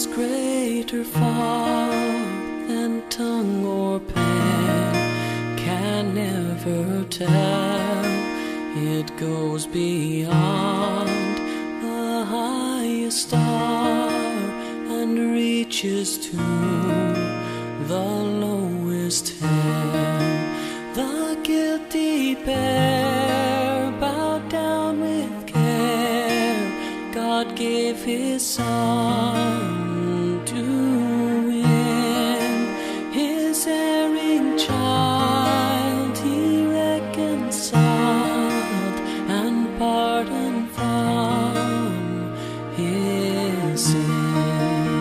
greater far than tongue or pen can never tell. It goes beyond the highest star and reaches to the lowest hell. The guilty pair bowed down with care. God gave His Son to win His erring child. He reconciled and pardoned from his sin.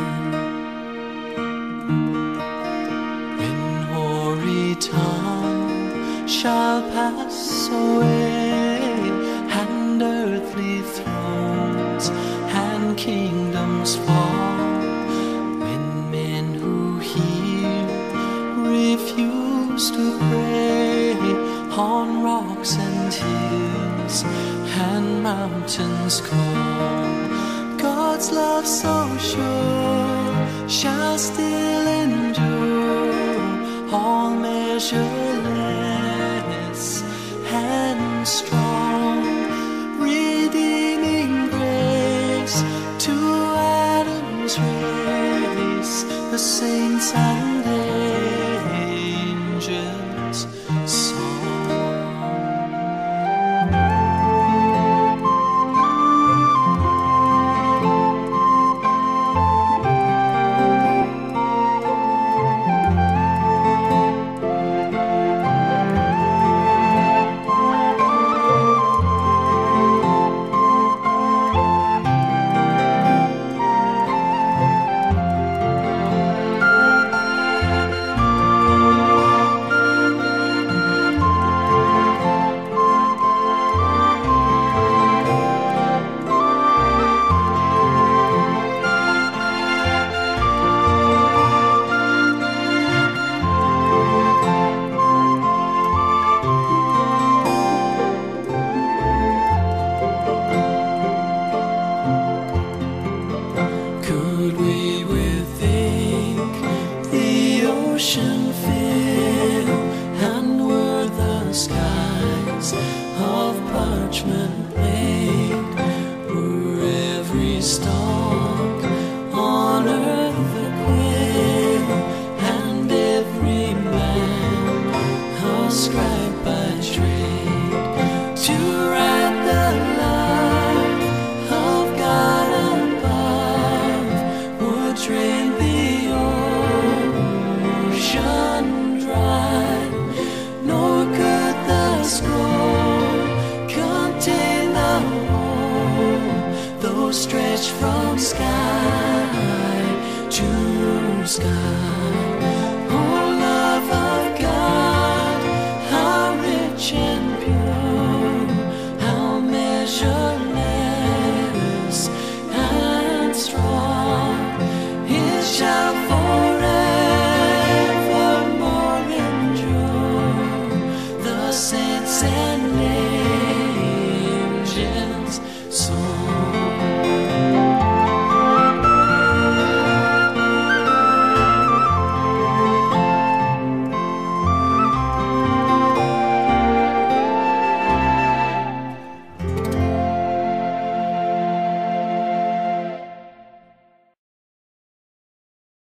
When hoary time shall pass away, and earthly thrones and kingdoms fall, when men who hear refuse to pray on rocks and hills and mountains cold, God's love so sure shall still endure, all measureless and strong, redeeming grace to Adam's race, the saints and angels' song. Ocean fill, and were the skies of parchment made, were every stalk on earth a quill, and every man a scribe by trade, to write the life of God above, would drain the ocean dry, nor could the scroll contain the whole, though stretched from sky to sky. Oh, love of God, how rich and pure, how measureless and strong, it shall forevermore endure, the saints and angels' song.